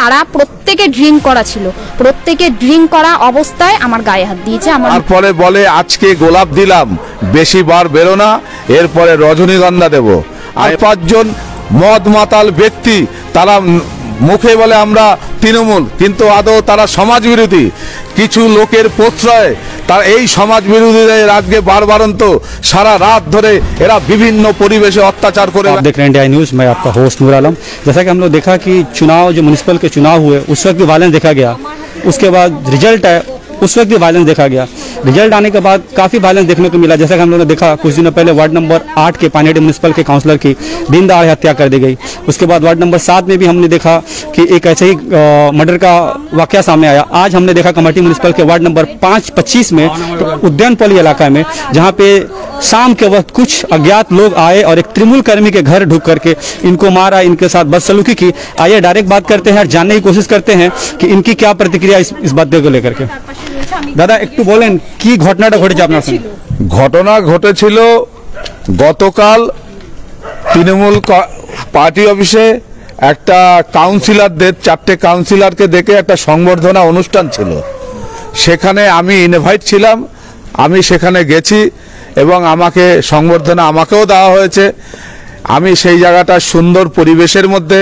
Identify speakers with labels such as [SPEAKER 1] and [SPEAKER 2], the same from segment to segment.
[SPEAKER 1] তারা প্রত্যেকে ড্রিঙ্ক করা ছিল, প্রত্যেকে ড্রিঙ্ক করা অবস্থায় আমার গায়ে হাত দিয়েছে।
[SPEAKER 2] তারপরে বলে আজকে গোলাপ দিলাম, বেশি বার বেরো না, এরপরে রজনীগন্ধা দেব। আর 5 জন মদ মাতাল ব্যক্তি, তারা মুখে বলে আমরা তৃণমূল, কিন্তু আদৌ তারা সমাজ বিরোধী। কিছু লোকের প্রশ্রয় তার এই সমাজ বিরোধীদের আজকে বারবারন্ত সারা রাত ধরে এরা বিভিন্ন পরিবেশে অত্যাচার করে।
[SPEAKER 3] आप देख रहे हैं इंडिया न्यूज़, मैं आपका होस्ट नूर आलम। जैसा कि हम लोग देखा कि चुनाव जो म्यूनिसिपल के चुनाव हुए उस वक्त भी वायलेंस देखा गया, उसके बाद रिजल्ट है उस वक्त भी वायलेंस देखा गया। रिजल्ट आने के बाद काफ़ी वायलेंस देखने को मिला। जैसा कि हम लोगों ने देखा कुछ दिनों पहले वार्ड नंबर 8 के पानीहाटी म्यूनिसिपल के काउंसलर की दिन दहाड़े हत्या कर दी गई। उसके बाद वार्ड नंबर 7 में भी हमने देखा कि एक ऐसे ही मर्डर का वाकया सामने आया। आज हमने देखा कमेटी म्यूनिसिपल के वार्ड नंबर 5-25 में उद्यानपल्ली इलाका में, जहाँ पे शाम के वक्त कुछ अज्ञात लोग आए और एक तृणमूल कर्मी के घर ढुक करके इनको मारा, इनके साथ बदसलूकी की। आइए डायरेक्ट बात करते हैं और जानने की कोशिश करते हैं कि इनकी क्या प्रतिक्रिया इस बात को लेकर के। दादा একটু বলেন কি ঘটনাটা ঘটেছে আপনার সঙ্গে?
[SPEAKER 2] ঘটনা ঘটেছিল গতকাল তৃণমূল পার্টি অফিসে একটা কাউন্সিলরদের 4টে কাউন্সিলরকে দেখে একটা সংবর্ধনা অনুষ্ঠান ছিল। সেখানে আমি ইনভাইট ছিলাম, আমি সেখানে গেছি এবং আমাকে সংবর্ধনা আমাকেও দেওয়া হয়েছে। আমি সেই জায়গাটা সুন্দর পরিবেশের মধ্যে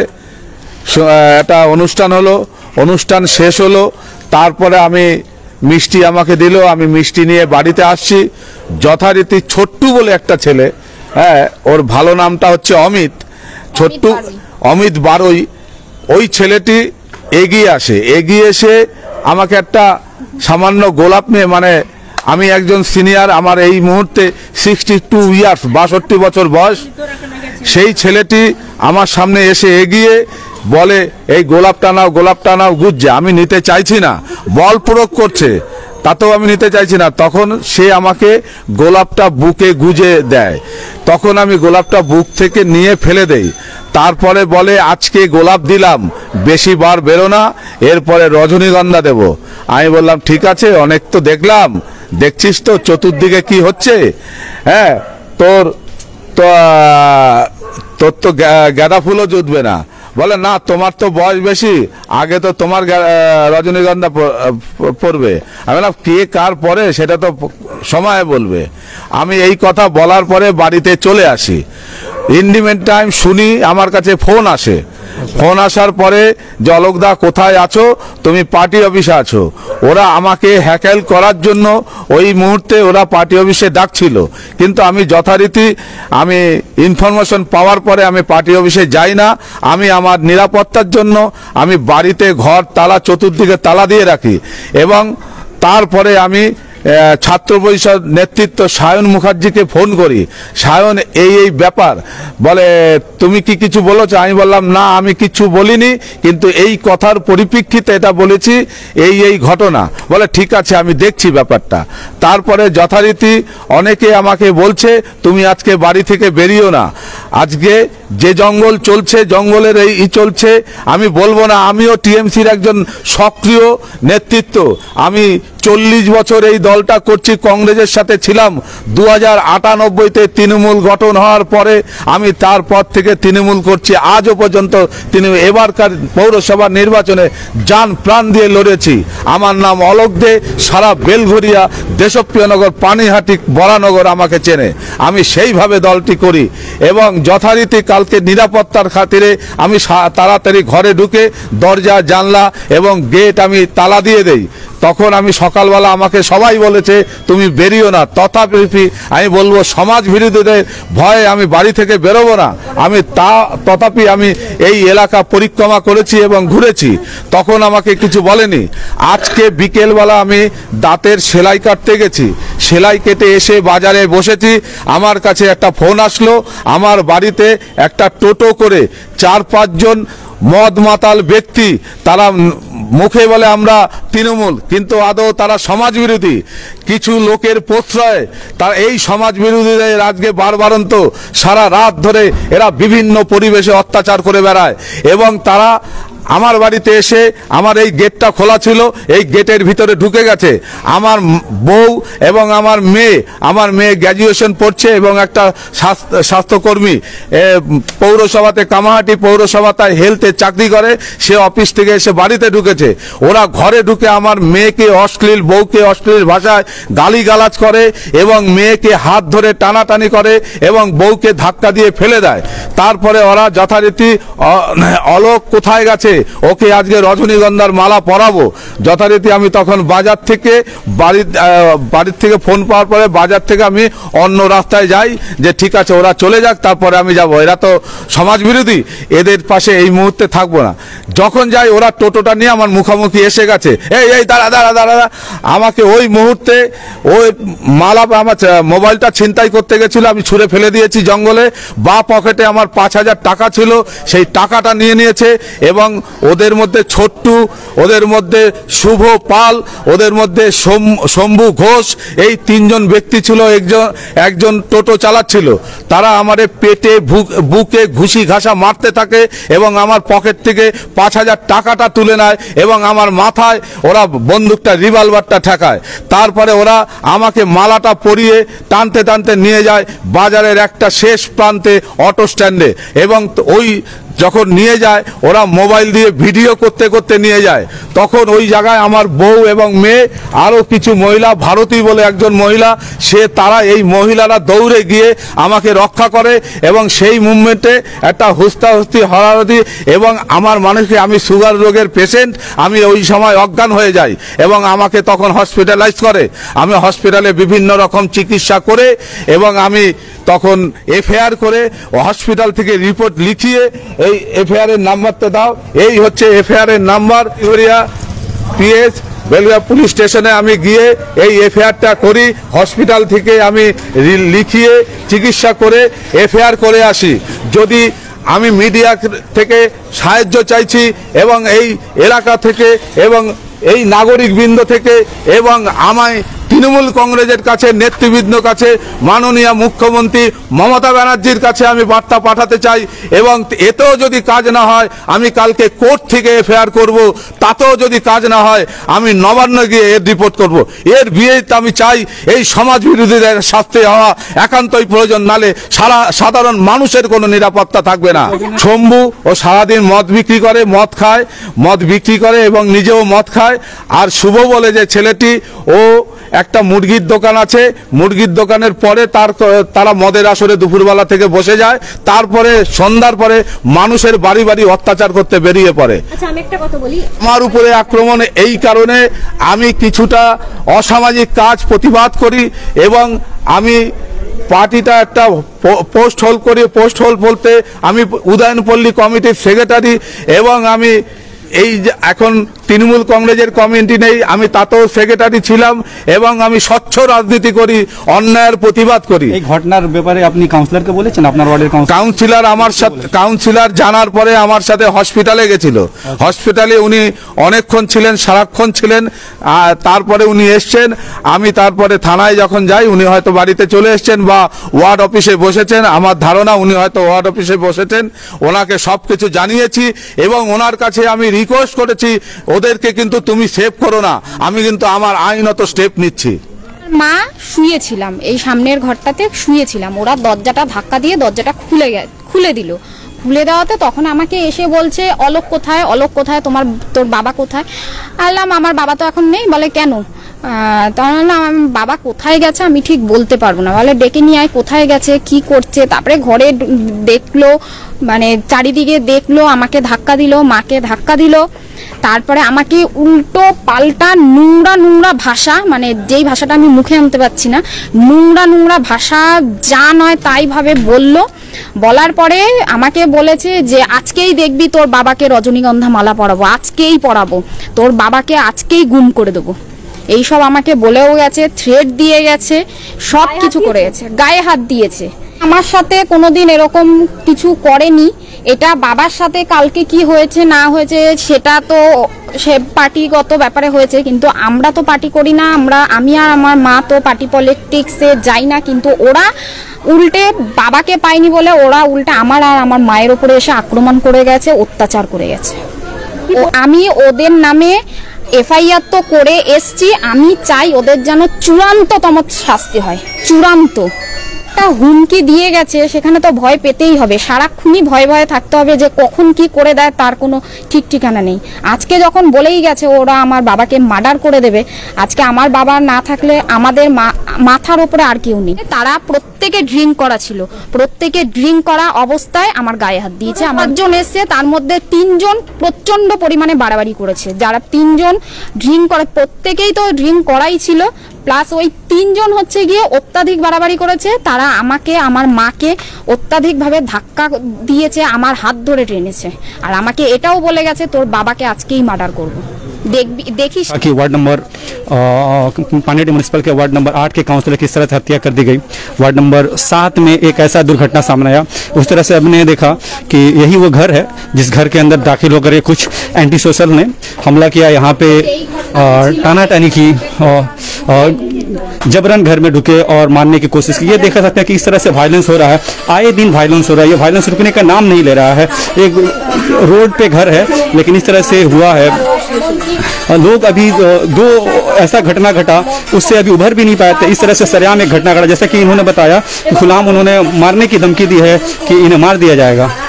[SPEAKER 2] একটা অনুষ্ঠান হলো, অনুষ্ঠান শেষ হলো, তারপরে আমি মিষ্টি আমাকে দিল, আমি মিষ্টি নিয়ে বাড়িতে আসছি। যথারীতি ছোট্টু বলে একটা ছেলে, হ্যাঁ ওর ভালো নামটা হচ্ছে অমিত, ছোট্টু অমিত বারোই, ওই ছেলেটি এগিয়ে আসে, এগিয়ে এসে আমাকে একটা সামান্য গোলাপ নিয়ে, মানে আমি একজন সিনিয়র, আমার এই মুহূর্তে 62 ইয়ার্স 62 বছর বয়স, সেই ছেলেটি আমার সামনে এসে এগিয়ে বলে এই গোলাপটা নাও, গোলাপটা নাও, গুজছে। আমি নিতে চাইছি না, বল প্রয়োগ করছে, তাতেও আমি নিতে চাইছি না। তখন সে আমাকে গোলাপটা বুকে গুজে দেয়, তখন আমি গোলাপটা বুক থেকে নিয়ে ফেলে দেই। তারপরে বলে আজকে গোলাপ দিলাম, বেশি বার বেরো না, এরপরে রজনীগন্ধা দেব। আমি বললাম ঠিক আছে, অনেক তো দেখলাম, দেখছিস তো চতুর্দিকে কি হচ্ছে, হ্যাঁ তোর তো গাঁদা ফুলও জুটবে না। বলে না তোমার তো বয়স বেশি, আগে তো তোমার রজনীগন্ধা পড়বে। আমি বললাম কে কার পরে সেটা তো সময় বলবে। আমি এই কথা বলার পরে বাড়িতে চলে আসি। ইন দি মিন টাইম শুনি আমার কাছে ফোন আসে, ফোন আসার পরে যে অলোকদা কোথায় আছো, তুমি পার্টি অফিসে আছো। ওরা আমাকে হ্যাকেল করার জন্য ওই মুহূর্তে ওরা পার্টি অফিসে ডাকছিল, কিন্তু আমি যথারীতি আমি ইনফরমেশন পাওয়ার পরে আমি পার্টি অফিসে যাই না। আমি আমার নিরাপত্তার জন্য আমি বাড়িতে ঘর তালা চতুর্দিকে তালা দিয়ে রাখি। এবং তারপরে আমি ছাত্র পরিষদ নেতৃত্ব সায়ন মুখার্জিকে ফোন করি, সায়ন এই ব্যাপার, বলে তুমি কি কিছু বলেছো? আমি বললাম না আমি কিছু বলিনি, কিন্তু এই কথার পরিপ্রেক্ষিতে এটা বলেছি, এই ঘটনা। বলে ঠিক আছে আমি দেখছি ব্যাপারটা। তারপরে যথারীতি অনেকে আমাকে বলছে তুমি আজকে বাড়ি থেকে বেরিও না, আজকে যে জঙ্গল চলছে, জঙ্গলের এই চলছে, আমি বলবো না। আমিও টিএমসির একজন সক্রিয় নেতৃত্ব, আমি 40 বছর এই দলটা করছি, কংগ্রেসের সাথে ছিলাম। 2098-তে তৃণমূল গঠন হওয়ার পরে আমি তারপর থেকে তৃণমূল করছি আজও পর্যন্ত। এবারকার পৌরসভা নির্বাচনে জান প্রাণ দিয়ে লড়েছি। আমার নাম অলোক দে, সারা বেলঘরিয়া, দেশপ্রিয়নগর, পানিহাটি, বরানগর আমাকে চেনে। আমি সেইভাবে দলটি করি এবং যথারীতি কালকে নিরাপত্তার খাতিরে আমি তাড়াতাড়ি ঘরে ঢুকে দরজা জানলা এবং গেট আমি তালা দিয়ে দেই। তখন আমি সকালবেলা আমাকে সবাই বলেছে তুমি বেরিও না, তথাপি আমি বলবো সমাজ বিরোধীদের ভয়ে আমি বাড়ি থেকে বেরোবো না। আমি তথাপি আমি এই এলাকা পরিক্রমা করেছি এবং ঘুরেছি, তখন আমাকে কিছু বলেনি। আজকে বিকেলবেলা আমি দাঁতের সেলাই কাটতে গেছি, সেলাই কেটে এসে বাজারে বসেছি, আমার কাছে একটা ফোন আসলো। আমার বাড়িতে একটা টোটো করে 4-5 জন মদ মাতাল ব্যক্তি, তারা মুখে বলে আমরা তৃণমূল, কিন্তু আদৌ তারা সমাজ বিরোধী। কিছু লোকের প্রশ্রয় তার এই সমাজ বিরোধীদের আজকে বারবারন্ত সারা রাত ধরে এরা বিভিন্ন পরিবেশে অত্যাচার করে বেড়ায় এবং তারা আমার বাড়িতে এসে আমার এই গেটটা খোলা ছিল, এই গেটের ভিতরে ঢুকে গেছে। আমার বউ এবং আমার মেয়ে গ্র্যাজুয়েশন পড়ছে এবং একটা স্বাস্থ্যকর্মী পৌরসভাতে, কামাহাটি পৌরসভাতে হেলথে চাকরি করে, সে অফিস থেকে এসে বাড়িতে ঢুকেছে। ওরা ঘরে ঢুকে আমার মেয়েকে অশ্লীল, বউকে অশ্লীল ভাষায় গালিগালাজ করে এবং মেয়েকে হাত ধরে টানাটানি করে এবং বউকে ধাক্কা দিয়ে ফেলে দেয়। তারপরে ওরা যথারীতি অলোক কোথায় গেছে, ওকে আজকে রজনীগন্ধার মালা পরাবো। যথারীতি আমি তখন বাজার থেকে বাড়ির থেকে ফোন পাওয়ার পরে বাজার থেকে আমি অন্য রাস্তায় যাই, যে ঠিক আছে ওরা চলে যাক, তারপরে আমি যাব, এরা তো সমাজ বিরোধী, এদের পাশে এই মুহূর্তে থাকবো না। যখন যাই ওরা টোটোটা নিয়ে আমার মুখোমুখি এসে গেছে, এই দাঁড়া। আমাকে ওই মুহূর্তে ওই মালা, আমার মোবাইলটা ছিনতাই করতে গেছিল, আমি ছুঁড়ে ফেলে দিয়েছি জঙ্গলে। বা পকেটে আমার 5,000 টাকা ছিল, সেই টাকাটা নিয়ে নিয়েছে। এবং ওদের মধ্যে ছোট্টু, ওদের মধ্যে শুভ পাল, ওদের মধ্যে শম্ভু ঘোষ, এই 3 জন ব্যক্তি ছিল। একজন টোটো চালাচ্ছিল। তারা আমার পেটে বুকে ঘুষি ঘাসা মারতে থাকে এবং আমার পকেট থেকে 5,000 টাকাটা তুলে নেয় এবং আমার মাথায় ওরা বন্দুকটা, রিভলভারটা ঠেকায়। তারপরে ওরা আমাকে মালাটা পরিয়ে টানতে টানতে নিয়ে যায় বাজারের একটা শেষ প্রান্তে অটো স্ট্যান্ডে। এবং ওই যখন নিয়ে যায় ওরা মোবাইল দিয়ে ভিডিও করতে করতে নিয়ে যায়। তখন ওই জায়গায় আমার বউ এবং মেয়ে, আরও কিছু মহিলা, ভারতী বলে একজন মহিলা, তারা এই মহিলারা দৌড়ে গিয়ে আমাকে রক্ষা করে এবং সেই মুভমেন্টে একটা হুস্তাহুস্তি, হরাহরি এবং আমার মানুষকে, আমি সুগার রোগের পেশেন্ট, আমি ওই সময় অজ্ঞান হয়ে যাই এবং আমাকে তখন হসপিটালাইজ করে। আমি হসপিটালে বিভিন্ন রকম চিকিৎসা করে এবং আমি তখন এফআইআর করে হসপিটাল থেকে রিপোর্ট লিখিয়ে, এই এফআইআর এর নাম্বারটা দাও, এই হচ্ছে এফআইআর এর নাম্বার, পিএস বেলুয়া পুলিশ স্টেশনে আমি গিয়ে এই এফআইআরটা করি। হসপিটাল থেকে আমি লিখিয়ে চিকিৎসা করে এফআইআর করে আসি। যদি আমি মিডিয়া থেকে সাহায্য চাইছি এবং এই এলাকা থেকে এবং এই নাগরিকবৃন্দ থেকে এবং আমায় তৃণমূল কংগ্রেসের কাছে, নেতৃবৃন্দ কাছে, মাননীয় মুখ্যমন্ত্রী মমতা ব্যানার্জির কাছে আমি বার্তা পাঠাতে চাই। এবং এতেও যদি কাজ না হয়, আমি কালকে কোর্ট থেকে এফআইআর করব। তাতেও যদি কাজ না হয়, আমি নবান্ন গিয়ে এর রিপোর্ট করব। এর বিয়েতে আমি চাই এই সমাজ বিরোধীদের শাস্তি হওয়া একান্তই প্রয়োজন, নালে সাধারণ মানুষের কোনো নিরাপত্তা থাকবে না। শম্ভু ও সারাদিন মদ বিক্রি করে এবং নিজেও মদ খায়। আর শুভ বলে যে ছেলেটি, ও একটা মুরগির দোকান আছে, মুরগির দোকানের পরে তারা মদের আসরে দুপুরবেলা থেকে বসে যায়, তারপরে সন্ধ্যার পরে মানুষের বাড়ি বাড়ি অত্যাচার করতে বেরিয়ে পড়ে।
[SPEAKER 4] আচ্ছা, আমি একটা কথা বলি,
[SPEAKER 2] আমার উপরে আক্রমণ, এই কারণে আমি কিছুটা অসামাজিক কাজ প্রতিবাদ করি এবং আমি পার্টিটা একটা পোস্ট হোল্ড করি। পোস্ট হোল্ড বলতে আমি উদয়নপল্লী কমিটির সেক্রেটারি এবং আমি এই এখন তৃণমূল কংগ্রেসের কমিটি নেই, আমি তাতেও সেক্রেটারি ছিলাম এবং আমি স্বচ্ছ রাজনীতি করি, অন্যায়ের প্রতিবাদ করি।
[SPEAKER 3] এই ঘটনার ব্যাপারে আপনি কাউন্সিলরকে বলেছেন? আপনার ওয়ার্ডের
[SPEAKER 2] কাউন্সিলর আমার সাথে, কাউন্সিলর জানার পরে আমার সাথে হসপিটালে গেছিল। হসপিটালে উনি অনেকক্ষণ ছিলেন, সারাক্ষণ ছিলেন। তারপরে উনি এসছেন। আমি তারপরে থানায় যখন যাই, উনি হয়তো বাড়িতে চলে এসছেন বা ওয়ার্ড অফিসে বসেছেন। আমার ধারণা উনি হয়তো ওয়ার্ড অফিসে বসেছেন। ওনাকে সবকিছু জানিয়েছি এবং ওনার কাছে আমি রিকোয়েস্ট করেছি, ওদেরকে কিন্তু তুমি সেভ করো না, আমি কিন্তু আমার আইনত স্টেপ নিচ্ছি।
[SPEAKER 1] মা শুয়েছিলাম, এই সামনের ঘরটাতে শুয়েছিলাম, ওরা দরজাটা ধাক্কা দিয়ে দরজাটা খুলে দিল। খুলে দেওয়াতে তখন আমাকে এসে বলছে, অলোক কোথায়, তোর বাবা কোথায়? বললাম আমার বাবা তো এখন নেই। বলে কেন? তখন আমার বাবা কোথায় গেছে আমি ঠিক বলতে পারবো না। বলে ডেকে নিয়ে আয়, কোথায় গেছে, কি করছে। তারপরে ঘরে দেখলো, মানে চারিদিকে দেখলো, আমাকে ধাক্কা দিল, মাকে ধাক্কা দিল। তারপরে আমাকে উল্টো পাল্টা নোংরা ভাষা, মানে যেই ভাষাটা আমি মুখে আনতে পারছি না, নোংরা ভাষা যা নয় তাই ভাবে বলল। বলার পরে আমাকে বলেছে যে আজকেই দেখবি তোর বাবাকে রজনীগন্ধা মালা পরাবো, আজকেই পরাবো, তোর বাবাকে আজকেই গুম করে দেবো। এইসব আমাকে বলেও গেছে, থ্রেট দিয়ে গেছে, সব কিছু করে গেছে, গায়ে হাত দিয়েছে। আমার সাথে কোনোদিন এরকম কিছু করেনি। এটা বাবার সাথে কালকে কি হয়েছে না হয়েছে সেটা তো সে পার্টিগত ব্যাপারে হয়েছে, কিন্তু আমরা তো পার্টি করি না। আমি আর আমার মা তো পার্টি পলিটিক্সে যাই না, কিন্তু ওরা উল্টে বাবাকে পায়নি বলে ওরা উল্টে আমার আর আমার মায়ের উপরে এসে আক্রমণ করে গেছে, অত্যাচার করে গেছে। আমি ওদের নামে এফআইআর তো করে এসছি, আমি চাই ওদের যেন চূড়ান্ততম শাস্তি হয়, চূড়ান্ত। একটা হুমকি দিয়ে গেছে, সেখানে তো ভয় পেতেই হবে, সারাক্ষণই ভয়ে ভয়ে থাকতে হবে যে কখন কি করে দেয় তার কোনো ঠিক ঠিকানা নেই। আজকে যখন বলেই গেছে ওরা আমার বাবাকে মার্ডার করে দেবে, আজকে আমার বাবা না থাকলে আমাদের মাথার উপরে আর কেউ নেই। তারা প্রত্যেকে ড্রিঙ্ক করা ছিল, প্রত্যেকে ড্রিঙ্ক করা অবস্থায় আমার গায়ে হাত দিয়েছে। আমার জন এসছে, তার মধ্যে 3 জন প্রচন্ড পরিমাণে বাড়াবাড়ি করেছে। যারা 3 জন ড্রিঙ্ক করে, প্রত্যেকেই তো ড্রিঙ্ক করাই ছিল, প্লাস ওই 3 জন হচ্ছে গিয়ে অত্যাধিক বাড়াবাড়ি করেছে। তারা আমাকে, আমার মাকে অত্যাধিকভাবে ধাক্কা দিয়েছে, আমার হাত ধরে টেনেছে, আর আমাকে এটাও বলে গেছে তোর বাবাকে আজকেই মার্ডার করবো। देखिए
[SPEAKER 3] कि वार्ड नंबर पानीहाटी म्यूनिसिपल के वार्ड नंबर 8 के काउंसलर की इस तरह से हत्या कर दी गई। वार्ड नंबर 7 में एक ऐसा दुर्घटना सामने आया, उस तरह से हमने देखा कि यही वो घर है जिस घर के अंदर दाखिल होकर ये कुछ एंटी सोशल ने हमला किया, यहाँ पे टानाटानी की, जबरन घर में ढुके और मारने की कोशिश की। ये देखा सकते हैं कि इस तरह से वायलेंस हो रहा है, आए दिन वायलेंस हो रहा है, ये वायलेंस रुकने का नाम नहीं ले रहा है। एक रोड पे घर है लेकिन इस तरह से हुआ है। लोग अभी 2 ऐसा घटना घटा, उससे अभी उभर भी नहीं पाए थे। इस तरह से सरेआम एक घटना घटा, जैसा कि इन्होंने बताया कि गुलाम उन्होंने मारने की धमकी दी है कि इन्हें मार दिया जाएगा।